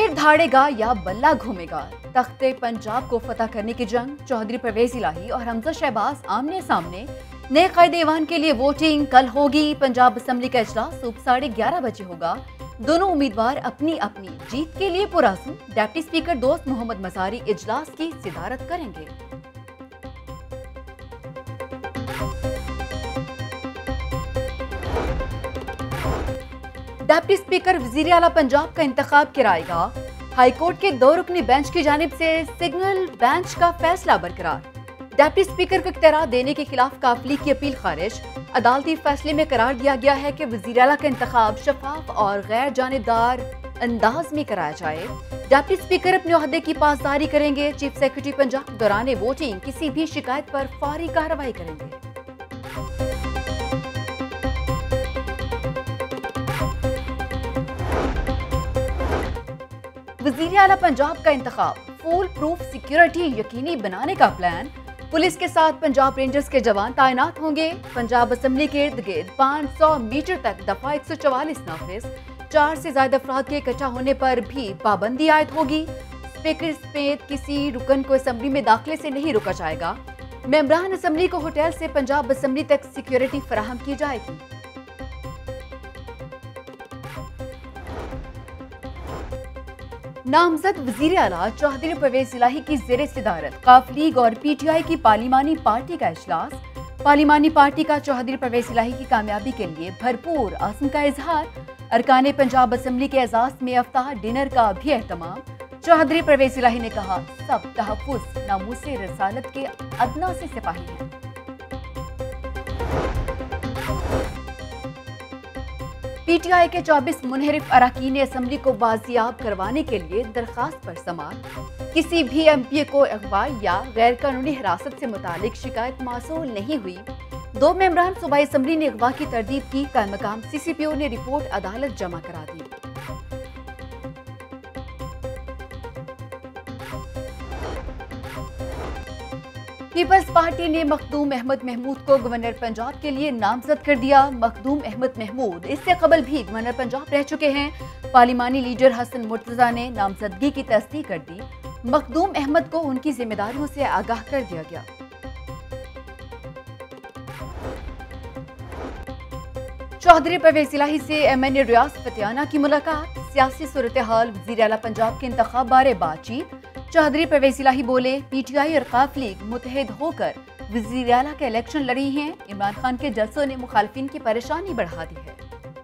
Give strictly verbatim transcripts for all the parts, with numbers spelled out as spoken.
तीर धाड़ेगा या बल्ला घूमेगा, तख्ते पंजाब को फतह करने की जंग। चौधरी परवेज इलाही और हमजा शहबाज आमने सामने। नए कायदे ईवान के लिए वोटिंग कल होगी। पंजाब असेंबली का इजलास सुबह साढ़े ग्यारह बजे होगा। दोनों उम्मीदवार अपनी अपनी जीत के लिए पुरआज़म। डिप्टी स्पीकर दोस्त मोहम्मद मज़ारी इजलास की सिदारत करेंगे। डिप्टी स्पीकर वज़ीर आला पंजाब का इंतखाब कराएगा। हाईकोर्ट के दो रुकनी बेंच की जानिब से सिग्नल बेंच का फैसला बरकरार। डिप्टी स्पीकर को इख्तियार देने के खिलाफ काफिली की अपील खारिज। अदालती फैसले में करार दिया गया है कि वज़ीर आला का इंतखाब शफाफ और गैर जानिबदार अंदाज में कराया जाए। डिप्टी स्पीकर अपने ओहदे की पासदारी करेंगे। चीफ सेक्रेटरी पंजाब दौरान वोटिंग किसी भी शिकायत पर फौरी कार्रवाई करेंगे। वज़ीर आला पंजाब का इंतखाब, फूल प्रूफ सिक्योरिटी यकीनी बनाने का प्लान। पुलिस के साथ पंजाब रेंजर्स के जवान तैनात होंगे। पंजाब असेंबली के इर्द गिर्द पाँच सौ मीटर तक दफा एक सौ चवालीस नाफिज। चार से ज्यादा अफराद के इकट्ठा होने पर भी पाबंदी आयद होगी। स्पीकर समेत किसी रुकन को असेंबली में दाखिले से नहीं रोका जाएगा। मेंबरान असेंबली को होटल से पंजाब असेंबली तक सिक्योरिटी फराहम की जाएगी। नामजद वज़ीर आला चौधरी परवेज इलाही की ज़ेरे सिदारत काफ लीग और पीटीआई की पार्लिमानी पार्टी का इजलास। पार्लिमानी पार्टी का चौधरी परवेज इलाही की कामयाबी के लिए भरपूर आज़म का इजहार। अरकान पंजाब असेंबली के एजाज में अफ्ताह डिनर का भी एहतमाम। चौधरी परवेज इलाही ने कहा, सब तहफ़्फ़ुज़ नामूसे रसालत के अदना से सिपाही हैं। पीटीआई के चौबीस मुनहरिफ अरकान असेंबली को बाजियाब करवाने के लिए दरखास्त पर समाअत। किसी भी एमपी को अगवा या गैर कानूनी हिरासत से मुतालिक शिकायत मौसूल नहीं हुई। दो मेंबरान सूबाई असेंबली ने अगवा की तरदीद की। कायम-मकाम सीसीपीओ ने रिपोर्ट अदालत जमा करा दी। पीपल्स पार्टी ने मखदूम अहमद महमूद को गवर्नर पंजाब के लिए नामजद कर दिया। मखदूम अहमद महमूद इससे कबल भी गवर्नर पंजाब रह चुके हैं। पार्लिमानी लीडर हसन मुर्तजा ने नामजदगी की तस्दीक कर दी। मखदूम अहमद को उनकी जिम्मेदारियों से आगाह कर दिया गया। चौधरी परवेज इलाही से एमएनए रियाज फतियाना की मुलाकात। सियासी सूरत हाल, वज़ीर आला पंजाब के इंतखाब बारे बातचीत। चौधरी परवेज इलाही बोले, पीटीआई और काफ लीग मुत्तहिद होकर वज़ीर आला के इलेक्शन लड़ी हैं। इमरान खान के जलसों ने मुखालिफिन की परेशानी बढ़ा दी है।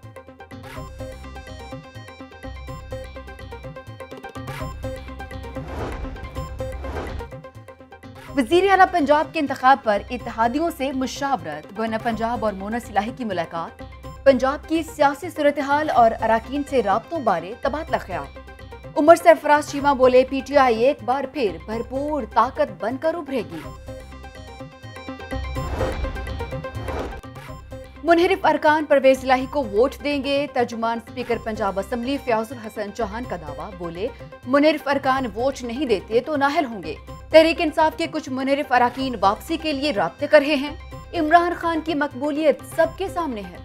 वज़ीर आला पंजाब के इंतखाब पर इत्तेहादियों से मुशावरत। गवर्नर पंजाब और मोनस इलाही की मुलाकात। पंजाब की सियासी सूरत हाल और अरकान से राब्तों बारे तबादला ख्याल। उमर सरफराज चीमा बोले, पीटीआई एक बार फिर भरपूर ताकत बनकर उभरेगी। मुनहरिफ अरकान परवेज इलाही को वोट देंगे। तर्जुमान स्पीकर पंजाब असेंबली फयाजुल हसन चौहान का दावा। बोले, मुनहरिफ अरकान वोट नहीं देते तो नाहल होंगे। तहरीक इंसाफ के कुछ मुनहरिफ अरकान वापसी के लिए राब्ते कर रहे हैं। इमरान खान की मकबूलियत सबके सामने है।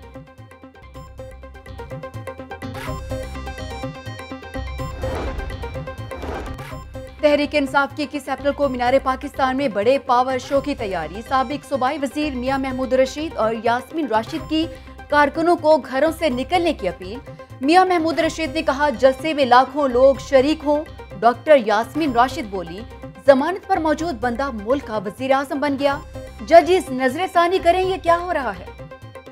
तहरीक इंसाफ की इक्कीस अप्रैल को मीनार पाकिस्तान में बड़े पावर शो की तैयारी। साबिक सूबाई वजीर मियां महमूद रशीद और यास्मीन राशिद की कारकुनों को घरों से निकलने की अपील। मियां महमूद रशीद ने कहा, जलसे में लाखों लोग शरीक हों। डॉक्टर यास्मीन राशिद बोली, जमानत पर मौजूद बंदा मुल्क का वजीर आजम बन गया। जजिस नजरसानी करें ये क्या हो रहा है।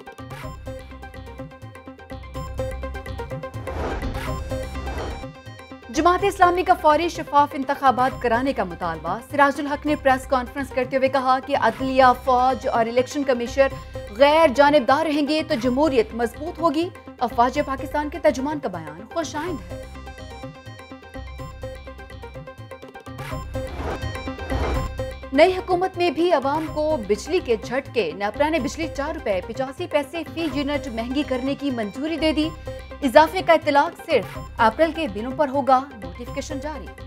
जमात इस्लामी का फौरी शफाफ इंतखाबात कराने का मुतालबा। सिराजुल हक ने प्रेस कॉन्फ्रेंस करते हुए कहा कि अदलिया, फौज और इलेक्शन कमीशन गैर जानिबदार रहेंगे तो जमहूरियत मजबूत होगी। अफवाज पाकिस्तान के तर्जुमान का बयान खुशाइंद है। नई हुकूमत में भी अवाम को बिजली के झटके। नेपरा ने बिजली चार रुपए पिचासी पैसे फी यूनिट महंगी करने की मंजूरी दे दी। इजाफे का इतलाक सिर्फ अप्रैल के बिलों पर होगा। नोटिफिकेशन जारी।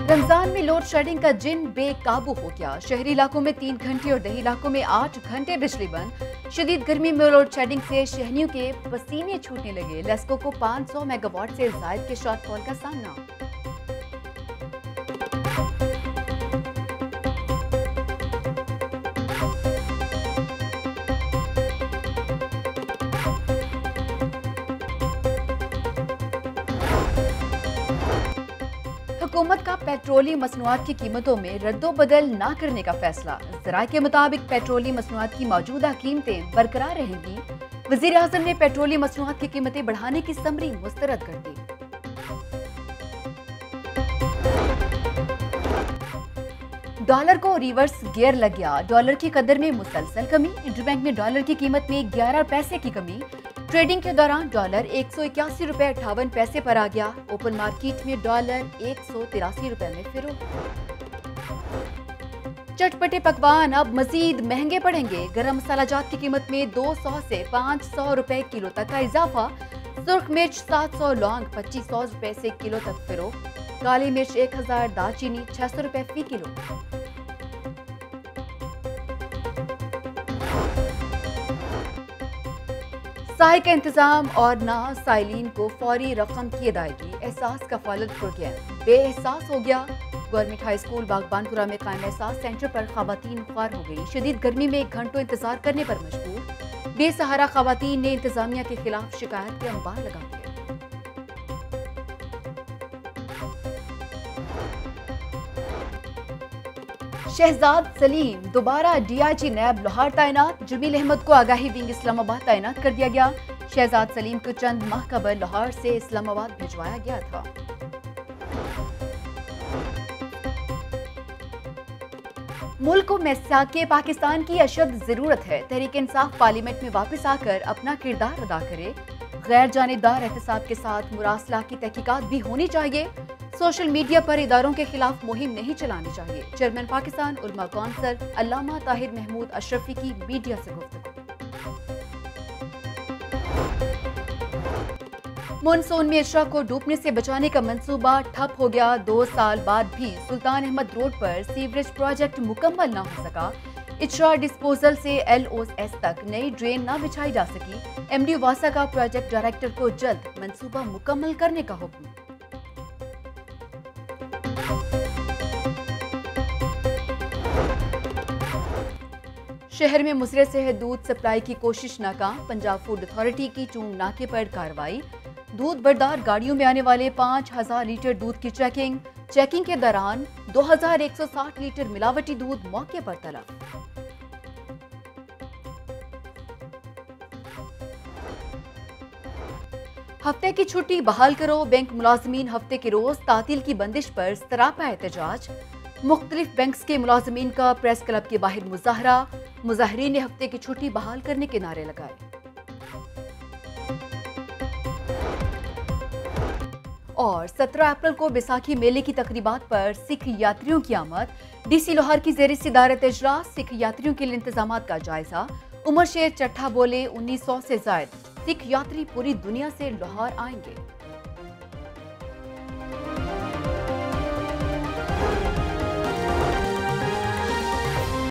रमजान में लोड शेडिंग का जिन बेकाबू हो गया। शहरी इलाकों में तीन घंटे और दही इलाकों में आठ घंटे बिजली बंद। शदीद गर्मी में लोड शेडिंग से शहरियों के पसीने छूटने लगे। लेस्को को पाँच सौ मेगावाट से जायद के शॉर्टफॉल का सामना। हुकूमत का पेट्रोलियम मसनूआत की कीमतों में रद्दोबदल न करने का फैसला। ज़राए के मुताबिक पेट्रोलियम मसनूआत की मौजूदा कीमतें बरकरार रहेंगी। वज़ीर आज़म ने पेट्रोलियम मसनूआत की कीमतें बढ़ाने की समरी मुस्तरद कर दी। डॉलर को रिवर्स गियर लग गया। डॉलर की कदर में मुसलसल कमी। इंटरबैंक में डॉलर की कीमत में ग्यारह पैसे की कमी। ट्रेडिंग के दौरान डॉलर एक सौ इक्यासी रुपए अट्ठावन पैसे पर आ गया। ओपन मार्केट में डॉलर एक सौ तिरासी रुपए में फिरोख्त। चटपटे पकवान अब मजीद महंगे पड़ेंगे। गरम मसाला जात की कीमत में दो सौ से पाँच सौ रुपए किलो तक का इजाफा। सुर्ख मिर्च सात सौ, लौंग पच्चीस सौ रुपए से किलो तक फिरोख्त। काली मिर्च एक हजार, दालचीनी छह सौ रुपए फी किलो। साय का इंतजाम और ना साइलिन को फौरी रकम की अदायगी। एहसास कफालत प्रोग्राम बेएहसास हो गया। गवर्नमेंट हाई स्कूल बागबानपुरा में कायम एहसास सेंटर पर खवातीन ख्वार हो गई। शदीद गर्मी में घंटों इंतजार करने पर मजबूर। बेसहारा खवातीन ने इंतजामिया के खिलाफ शिकायत के अंबार लगा दिए। शहजाद सलीम दोबारा डीआईजी नैब लाहौर तैनात। जमील अहमद को आगाही विंग इस्लामाबाद तैनात कर दिया गया। शहजाद सलीम को चंद माह कबल लाहौर से इस्लामाबाद भिजवाया गया था। मुल्क को मैसाके पाकिस्तान की अशद जरूरत है। तहरीक इंसाफ पार्लियामेंट में वापस आकर अपना किरदार अदा करे। गैर जानिबदार एहतसाब के साथ मुरासला की तहकीकात भी होनी चाहिए। सोशल मीडिया पर इदारों के खिलाफ मुहिम नहीं चलानी चाहिए। चेयरमैन पाकिस्तान उलमा कौंसिल अल्लामा ताहिर महमूद अशरफी की मीडिया से गुफ्तगू। मानसून में इशरा को डूबने से बचाने का मंसूबा ठप हो गया। दो साल बाद भी सुल्तान अहमद रोड पर सीवरेज प्रोजेक्ट मुकम्मल न हो सका। इशरा डिस्पोजल से एलओएस तक नई ड्रेन न बिछाई जा सकी। एमडी वासा का प्रोजेक्ट डायरेक्टर को जल्द मंसूबा मुकम्मल करने का हुक्म। शहर में मुसरे से दूध सप्लाई की कोशिश नाकाम। पंजाब फूड अथॉरिटी की चूंग नाके पर कार्रवाई। दूध बरदार गाड़ियों में आने वाले पाँच हजार लीटर दूध की चेकिंग। चेकिंग के दौरान दो हजार एक सौ साठ लीटर मिलावटी दूध मौके पर तलब। हफ्ते की छुट्टी बहाल करो। बैंक मुलाजमीन हफ्ते के रोज तातील की बंदिश पर सरापा एहतजाज। मुख्तलिफ बैंक्स के मुलाजमीन का प्रेस क्लब के बाहर मुजाहरा। मुजाहरीन ने हफ्ते की छुट्टी बहाल करने के नारे लगाए। और सत्रह अप्रैल को बैसाखी मेले की तकरीबात पर सिख यात्रियों की आमद। डीसी लाहौर की ज़ेर सिदारत इजलास। सिख यात्रियों के लिए इंतजाम का जायजा। उमर शेर चट्ठा बोले उन्नीस सौ से ज्यादा सिख यात्री पूरी दुनिया से लाहौर आएंगे।